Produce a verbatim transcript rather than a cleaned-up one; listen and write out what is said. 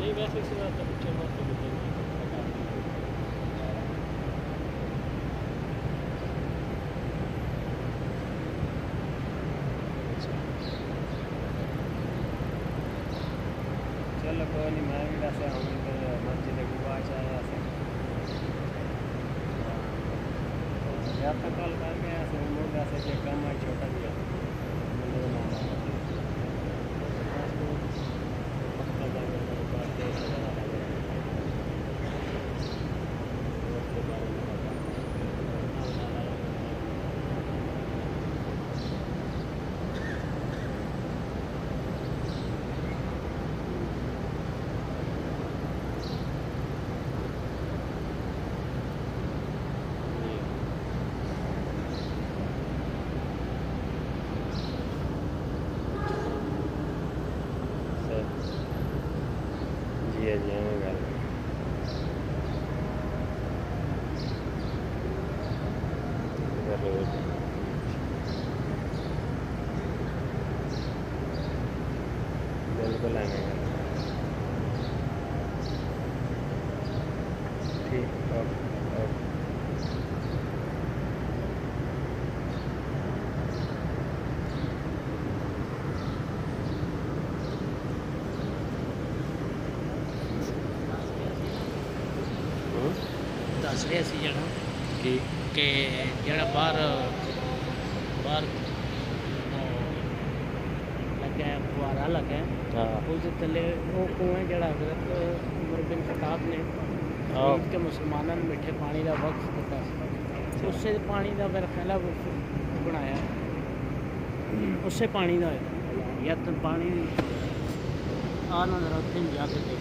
नहीं वैसे से बात है पिक्चर मत तो चलो कोई नहीं मैं भी वैसे हम मस्जिद गुबा आया से या तो कल कर गया से मुझे वैसे जो कम है छोटा दिया मुझे नाम जी जी हमें गल बिल्कुल आने ठीक ओके ओके दस रहे सी जरा कि कि जरा बाहर बाहर लगे फुहारा लगे हाँ उस थले वो कुएं जरा हजरत उमर बिन खताब ने ईद के मुसलमानों ने मिठे पानी का वक्फ किया उससे पानी का मेरा ख्याल है बनाया उससे पानी का या तो पानी आ ना जरा उत्थे जाके देख